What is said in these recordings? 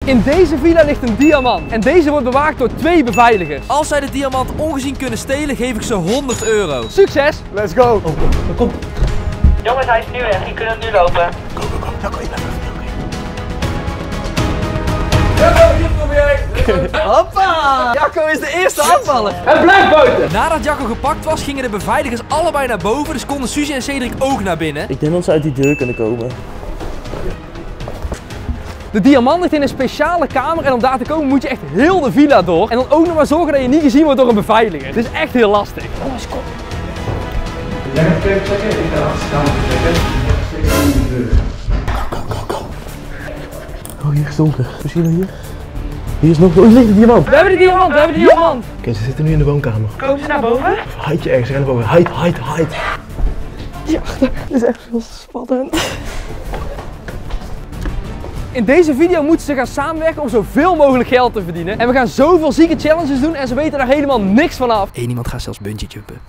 In deze villa ligt een diamant en deze wordt bewaakt door 2 beveiligers. Als zij de diamant ongezien kunnen stelen, geef ik ze 100 euro. Succes! Let's go! Oh, kom. Jongens, hij is nu weg. Je kunt nu lopen. Go. Jacco, ik ben even. Hoppa! Jacco is de eerste afvaller. En blijf buiten! Nadat Jacco gepakt was, gingen de beveiligers allebei naar boven, dus konden Suzy en Cedric ook naar binnen. Ik denk dat ze uit die deur kunnen komen. De diamant ligt in een speciale kamer en om daar te komen moet je echt heel de villa door. En dan ook nog maar zorgen dat je niet gezien wordt door een beveiliger. Het is echt heel lastig. Jongens, kom. Jij gaat even checken, ik ga achter de kamer checken. Ik ga steeds in de deur. Go. Oh, hier is het donker. Misschien hier. Hier is nog... Oh, hier ligt de diamant. We hebben de diamant, Oké, ze zitten nu in de woonkamer. Komen ze naar boven? Of hide je ergens, ren naar boven. Hide. Ja, dit is echt veel spannend. In deze video moeten ze gaan samenwerken om zoveel mogelijk geld te verdienen. En we gaan zoveel zieke challenges doen en ze weten daar helemaal niks van af. Eén iemand gaat zelfs bungee jumpen.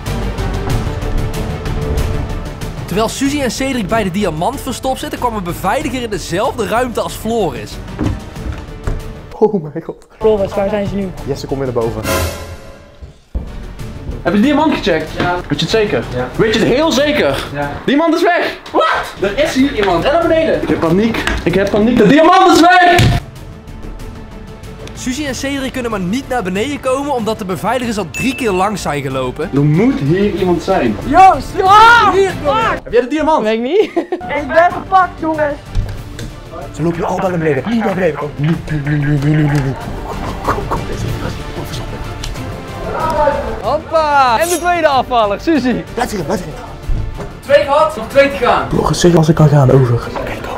Terwijl Suzy en Cedric bij de diamant verstopt zitten, kwam een beveiliger in dezelfde ruimte als Floris. Oh mijn god. Floris, waar zijn ze nu? Jesse, kom weer naar boven. Heb je de diamant gecheckt? Ja. Weet je het zeker? Ja. Weet je het heel zeker? Ja. Diamant is weg! Wat? Er is hier iemand. En naar beneden. Ik heb paniek. De diamant is weg! Suzy en Cedric kunnen maar niet naar beneden komen omdat de beveiligers al 3 keer langs zijn gelopen. Er moet hier iemand zijn. Joost! Ja! Hier, Heb jij de diamant? weet ik niet. Ik ben gepakt, jongens. Ze lopen hier allemaal naar beneden. Niet naar beneden. Kom. Kom. Hoppa! En de tweede afvaller, Suzy. Blijf hier. 2 gehad, nog 2 te gaan. Floris, zeg als ik kan gaan, over. Oké, go.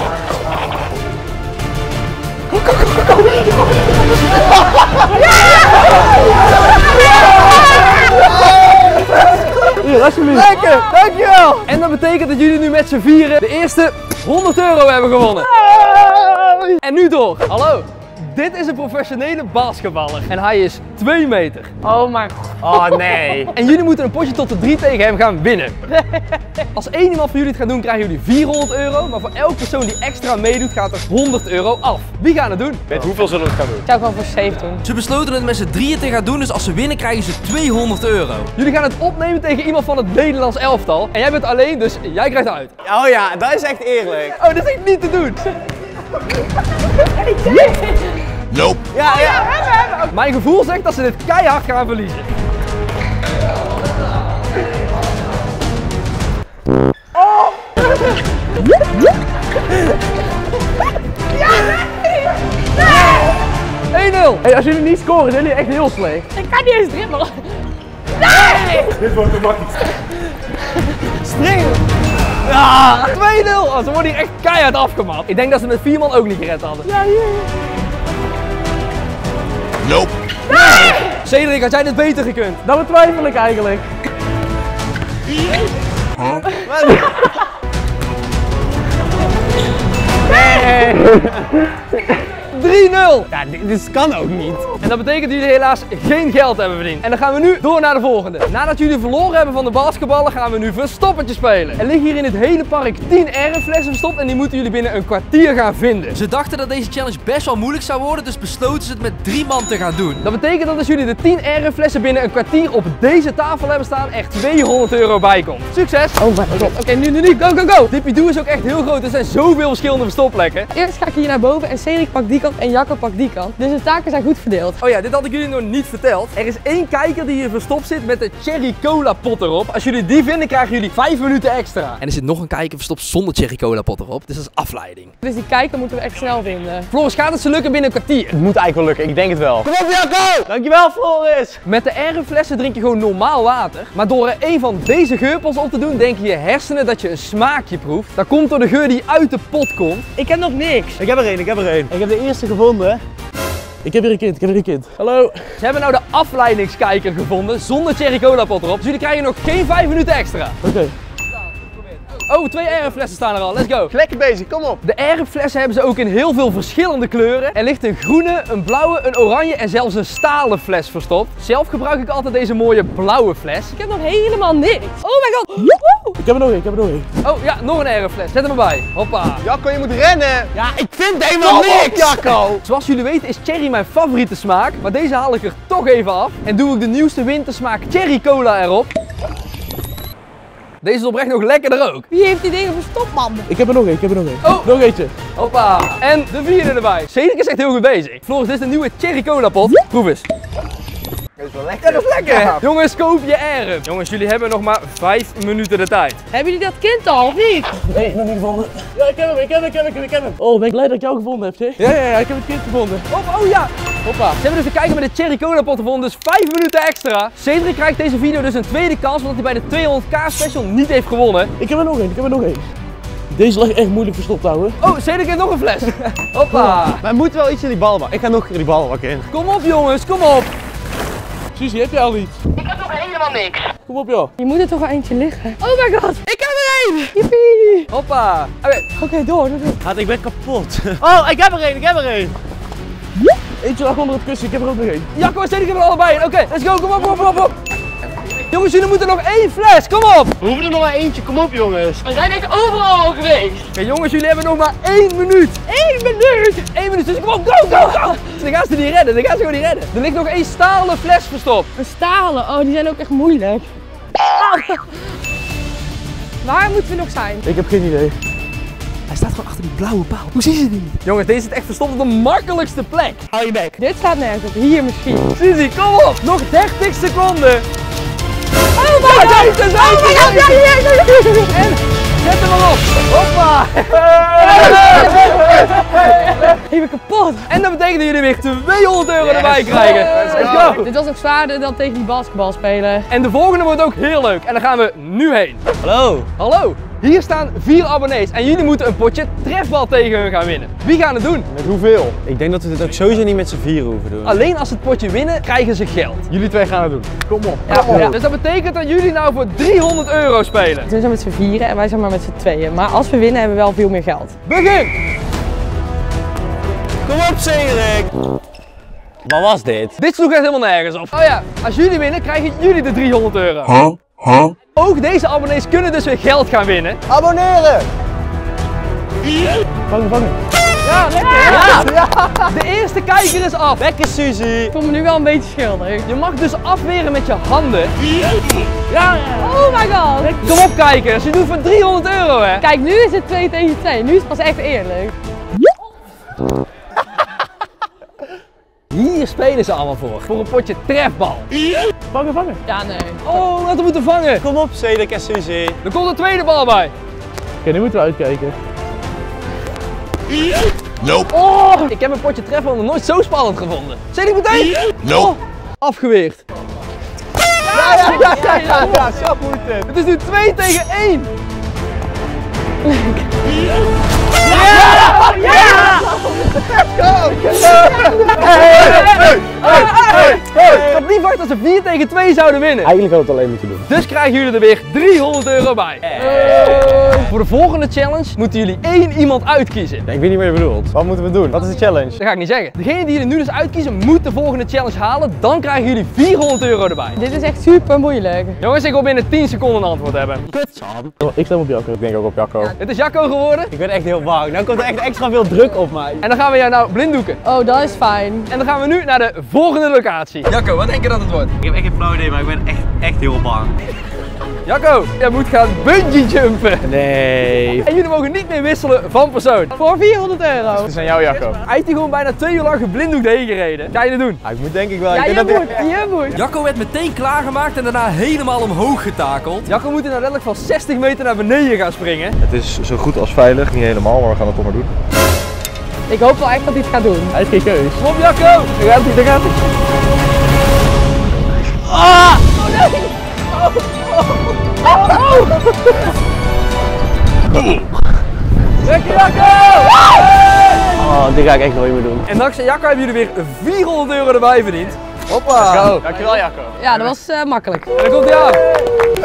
Hier, alsjeblieft. Lekker, dankjewel. En dat betekent dat jullie nu met z'n vieren de eerste 100 euro hebben gewonnen. En nu door. Hallo. Dit is een professionele basketballer en hij is 2 meter. Oh mijn god. Oh nee. En jullie moeten een potje tot de 3 tegen hem gaan winnen. Als één iemand van jullie het gaat doen, krijgen jullie 400 euro. Maar voor elke persoon die extra meedoet, gaat er 100 euro af. Wie gaan het doen? Met hoeveel zullen we het gaan doen? Ik zou gewoon voor safe doen. Ze besloten het met z'n drieën te gaan doen, dus als ze winnen krijgen ze 200 euro. Jullie gaan het opnemen tegen iemand van het Nederlands elftal. En jij bent alleen, dus jij krijgt uit. Oh ja, dat is echt eerlijk. Oh, dat is echt niet te doen. Nope. Ja. Mijn gevoel zegt dat ze dit keihard gaan verliezen. Oh! Nee! 1-0. Hey, als jullie niet scoren, zijn jullie echt heel slecht. Ik kan niet eens dribbelen. Dit wordt te makkelijk. Springen! Ja! 2-0. Oh, ze worden hier echt keihard afgemapt. Ik denk dat ze met 4 man ook niet gered hadden. Ja, hier. Nope. Nee! Cedric, had jij dit beter gekund? Dat betwijfel ik eigenlijk. Nee! 3-0! Ja, dit kan ook niet. En dat betekent dat jullie helaas geen geld hebben verdiend. En dan gaan we nu door naar de volgende. Nadat jullie verloren hebben van de basketballen, gaan we nu verstoppertje spelen. Er liggen hier in het hele park 10 airflessen verstopt en die moeten jullie binnen een kwartier gaan vinden. Ze dachten dat deze challenge best wel moeilijk zou worden, dus besloten ze het met 3 man te gaan doen. Dat betekent dat als jullie de 10 airflessen binnen een kwartier op deze tafel hebben staan, er 200 euro bij komt. Succes! Oh mijn god. Oké, nu, go! Dippy-Doo is ook echt heel groot, er zijn zoveel verschillende verstopplekken. Eerst ga ik hier naar boven en Cedric pakt die kant en Jacco pakt die kant. Dus de taken zijn goed verdeeld. Oh ja, dit had ik jullie nog niet verteld. Er is 1 kijker die hier verstopt zit met de cherry cola pot erop. Als jullie die vinden, krijgen jullie 5 minuten extra. En er zit nog een kijker verstopt zonder cherry cola pot erop, dus dat is afleiding. Dus die kijker moeten we echt snel vinden. Floris, gaat het ze lukken binnen een kwartier? Het moet eigenlijk wel lukken, ik denk het wel. Kom op, Jacco! Dankjewel, Floris. Met de airflessen drink je gewoon normaal water. Maar door er een van deze geurpels op te doen, denken je hersenen dat je een smaakje proeft. Dat komt door de geur die uit de pot komt. Ik heb nog niks. Ik heb er één. Ik heb de eerste gevonden. Ik heb hier een kind. Hallo. Ze hebben nou de afleidingskijker gevonden zonder cherry cola pot erop. Dus jullie krijgen nog geen 5 minuten extra. Oké. Oh, 2 airflessen staan er al. Let's go. Lekker bezig, kom op. De airflessen hebben ze ook in heel veel verschillende kleuren. Er ligt een groene, een blauwe, een oranje en zelfs een stalen fles verstopt. Zelf gebruik ik altijd deze mooie blauwe fles. Ik heb nog helemaal niks. Oh my god. Woehoe. Ik heb er nog één, ik heb er nog één. Oh ja, nog een airfles. Zet hem erbij. Hoppa. Jacco, je moet rennen. Ja, ik vind helemaal niks. Jacco. Zoals jullie weten is cherry mijn favoriete smaak, maar deze haal ik er toch even af. En doe ik de nieuwste wintersmaak cherry cola erop. Deze is oprecht nog lekkerder ook. Wie heeft die dingen verstopt, man? Ik heb er nog één, ik heb er nog één. Oh. Nog eentje. Hoppa. En de 4e erbij. Cedric is echt heel goed bezig. Floris, dit is de nieuwe cherry cola pot. Proef eens. Dat is wel lekker. Ja, dat is lekker. Ja. Jongens, koop je airen. Jongens, jullie hebben nog maar 5 minuten de tijd. Hebben jullie dat kind al, of niet? Nee, nog niet gevonden. Ja, ik heb hem, ik heb hem. Oh, ben ik blij dat ik jou gevonden heb, zeg. Ja, ik heb het kind gevonden. Oh ja. Hoppa. Ze hebben dus te kijken met de cherry cola pot gevonden, dus 5 minuten extra. Cedric krijgt deze video dus een tweede kans, omdat hij bij de 200k special niet heeft gewonnen. Ik heb er nog één, ik heb er nog één. Deze lag echt moeilijk verstopt houden. Oh, Cedric heeft nog een fles. Hoppa. Maar moet wel iets in die balbak. Ik ga nog die balbak in. Kom op jongens, kom op. Suzy, heb je al iets? Ik heb nog helemaal niks. Kom op, joh. Je moet er toch wel eentje liggen. Oh my god. Ik heb er één. Jippie. Hoppa. Oké, door. Ik ben kapot. Oh, ik heb er één. Eentje lag onder het kussen, ik heb er ook nog één. Jacco en Cedric hebben er allebei. Oké, let's go. Kom op. Jongens, jullie moeten nog 1 fles. Kom op. We hoeven er nog maar eentje. Kom op, jongens. We zijn echt overal al geweest. Oké, jongens, jullie hebben nog maar 1 minuut. 1 minuut. 1 minuut, dus kom op, go. Dan gaan ze die redden, Er ligt nog 1 stalen fles verstopt. Een stalen. Oh, die zijn ook echt moeilijk. Waar moeten we nog zijn? Ik heb geen idee. Hij staat gewoon achter die blauwe paal. Hoe zien ze die niet? Jongens, deze zit echt verstopt op de makkelijkste plek. Hou je bek. Dit staat nergens op. Hier misschien. Suzy, kom op. Nog 30 seconden. Oh my god. Daar zijn ze. En zet hem maar op. Hoppa. Ik ben kapot. En dat betekent dat jullie weer 200 euro erbij krijgen. Let's go. Dit was nog zwaarder dan tegen die basketbal spelen. En de volgende wordt ook heel leuk. En daar gaan we nu heen. Hallo. Hallo. Hier staan 4 abonnees en jullie moeten een potje trefbal tegen hun gaan winnen. Wie gaan het doen? Met hoeveel? Ik denk dat we dit ook sowieso niet met z'n 4 hoeven doen. Alleen als ze het potje winnen, krijgen ze geld. Jullie 2 gaan het doen. Kom op. Ja. Dus dat betekent dat jullie nou voor 300 euro spelen. We zijn met z'n 4 en wij zijn maar met z'n 2. Maar als we winnen hebben we wel veel meer geld. Begin! Kom op, Cedric. Wat was dit? Dit sloeg echt helemaal nergens op. Oh ja, als jullie winnen, krijgen jullie de 300 euro. Ook deze abonnees kunnen dus weer geld gaan winnen. Abonneren. Vangen. Ja, lekker! Ja. De eerste kijker is af. Lekker, Suzy. Ik voel me nu wel een beetje schuldig. Je mag dus afweren met je handen. Oh my god. Kom op kijkers, je doet voor 300 euro hè. Kijk, nu is het 2 tegen 2. Nu is het pas echt eerlijk. Hier spelen ze allemaal voor een potje trefbal. Vangen. Ja, nee. Oh, dat we moeten vangen. Kom op, Cedric en Suzy. Er komt een tweede bal bij. Oké, nu moeten we uitkijken. Oh, ik heb een potje trefbal nog nooit zo spannend gevonden. Cedric meteen. Oh, afgeweerd. Ja, zo moet het. Het is nu 2 tegen 1. Ik had niet verwacht dat ze 4 tegen 2 zouden winnen. Eigenlijk hadden we het alleen moeten doen. Dus krijgen jullie er weer 300 euro bij. Voor de volgende challenge moeten jullie 1 iemand uitkiezen. Ik weet niet wat je bedoelt. Wat moeten we doen? Wat is de challenge? Dat ga ik niet zeggen. Degene die jullie nu dus uitkiezen moet de volgende challenge halen. Dan krijgen jullie 400 euro erbij. Dit is echt super moeilijk. Jongens, ik wil binnen 10 seconden een antwoord hebben. Ik stem op Jacco. Ik denk ook op Jacco. Het is Jacco geworden. Ik ben echt heel bang. Nou komt er echt extra veel druk op mij. En dan gaan we jou nou blinddoeken. Oh, dat is fijn. En dan gaan we nu naar de volgende locatie. Jacco, wat denk je dat het wordt? Ik heb echt geen flauw idee, maar ik ben echt heel bang. Jacco, jij moet gaan bungee jumpen. Nee. En jullie mogen niet meer wisselen van persoon. Voor 400 euro. Het is aan jou, Jacco. Hij heeft hier gewoon bijna 2 uur lang geblinddoekt heen gereden. Ga je dat doen? Ik moet denk ik wel. Ja, ik je denk moet. Jacco werd meteen klaargemaakt en daarna helemaal omhoog getakeld. Jacco moet er nou letterlijk van 60 meter naar beneden gaan springen. Het is zo goed als veilig, niet helemaal, maar we gaan het toch maar doen. Ik hoop wel echt dat hij het gaat doen. Hij heeft geen keus. Kom op Jacco! Daar gaat hij, daar gaat hij. Lekker Jacco! Oh, dit ga ik echt nooit meer doen. En dankzij Jacco hebben jullie weer 400 euro erbij verdiend. Hoppa! Dankjewel, Jacco. Ja, dat was makkelijk. En dan komt hij aan.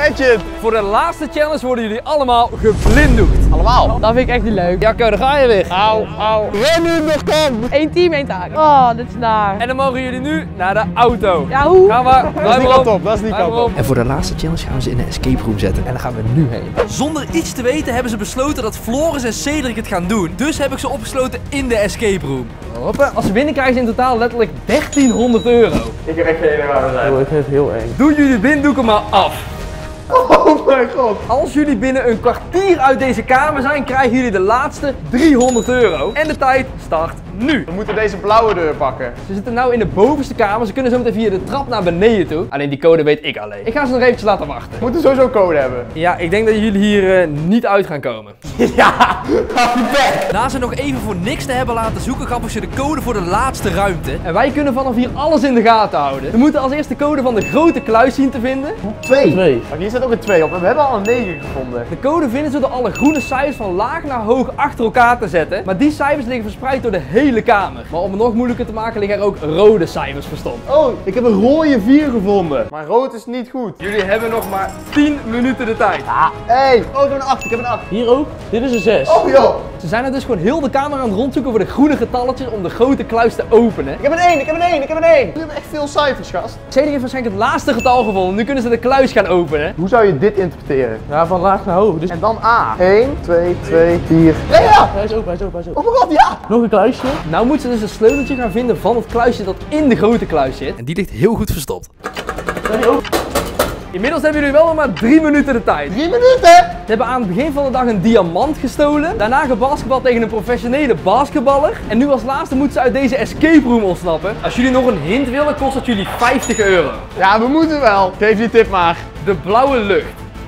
Gadget. Voor de laatste challenge worden jullie allemaal geblinddoekt. Allemaal. Dat vind ik echt niet leuk. Jacco, daar ga je weer. Au, au. Ren nu nog kan. 1 team, 1 taak. Oh, dit is naar. En dan mogen jullie nu naar de auto. Ja, hoe? Gaan we. Dat is niet kant op, dat is niet kant op. En voor de laatste challenge gaan we ze in een escape room zetten. En daar gaan we nu heen. Zonder iets te weten hebben ze besloten dat Floris en Cedric het gaan doen. Dus heb ik ze opgesloten in de escape room. Hoppa. Als ze winnen krijgen ze in totaal letterlijk 1300 euro. Ik heb echt geen idee waar we zijn. Oh, ik vind het heel eng. Doe jullie blinddoeken maar af. Oh mijn god. Als jullie binnen een kwartier uit deze kamer zijn, krijgen jullie de laatste 300 euro. En de tijd start nu. We moeten deze blauwe deur pakken. Ze zitten nu in de bovenste kamer. Ze kunnen zo meteen via de trap naar beneden toe. Alleen die code weet ik alleen. Ik ga ze nog eventjes laten wachten. We moeten sowieso code hebben. Ja, ik denk dat jullie hier niet uit gaan komen. Ja, hou je bek. Na ze nog even voor niks te hebben laten zoeken, gaf ik ze de code voor de laatste ruimte. En wij kunnen vanaf hier alles in de gaten houden. We moeten als eerste de code van de grote kluis zien te vinden. 2. Maar hier staat ook een 2 op. We hebben al een 9 gevonden. De code vinden ze door alle groene cijfers van laag naar hoog achter elkaar te zetten. Maar die cijfers liggen verspreid door de hele kamer. Maar om het nog moeilijker te maken liggen er ook rode cijfers verstopt. Oh, ik heb een rode 4 gevonden. Maar rood is niet goed. Jullie hebben nog maar 10 minuten de tijd. Hey. Oh, ik heb een 8. Ik heb een 8. Hier ook. Dit is een 6. Oh joh. Ze zijn er dus gewoon heel de kamer aan het rondzoeken voor de groene getalletjes om de grote kluis te openen. Ik heb een 1. Ik heb een 1. Ik heb een 1. Jullie hebben echt veel cijfers, gast. Cedric heeft waarschijnlijk het laatste getal gevonden. Nu kunnen ze de kluis gaan openen. Hoe zou je dit interpreteren? Ja, van laag naar hoog. Dus En dan A. 1, 2, 2, 4. Ja, ja. hij is open, hij is open, hij is open. Oh mijn god, ja. Nog een kluisje. Nou moeten ze dus een sleuteltje gaan vinden van het kluisje dat in de grote kluis zit. En die ligt heel goed verstopt. Inmiddels hebben jullie wel nog maar 3 minuten de tijd. 3 minuten. Ze hebben aan het begin van de dag een diamant gestolen. Daarna gebasketbald tegen een professionele basketballer. En nu als laatste moeten ze uit deze escape room ontsnappen. Als jullie nog een hint willen, kost het jullie 50 euro. Ja, we moeten wel. Geef die tip maar. De blauwe lucht.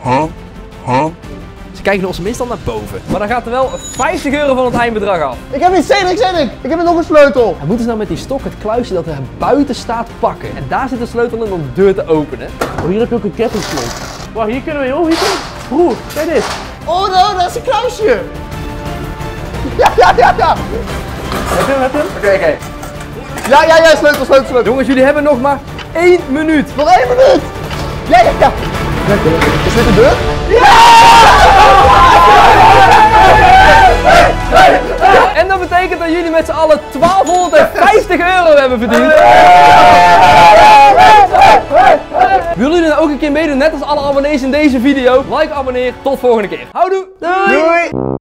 Ze kijken ons meestal naar boven. Maar dan gaat er wel 50 euro van het eindbedrag af. Ik heb iets, Cedric. Ik heb nog een sleutel. Dan moeten ze nou met die stok het kluisje dat er buiten staat pakken. En daar zit de sleutel in om de deur te openen. Oh, hier heb je ook een kettingslot. Wacht, hier kunnen we. Oh, hier kunnen we. Broer, kijk dit. Oh, nou, dat is een kluisje. Ja. Heb je hem? Oké. Ja, sleutel. Jongens, jullie hebben nog maar 1 minuut. Nog 1 minuut. Ja. Is dit de deur? En dat betekent dat jullie met z'n allen 1250 euro hebben verdiend. Willen jullie nou ook een keer meedoen, net als alle abonnees in deze video? Like, abonneer, tot volgende keer. Houdoe! Doei.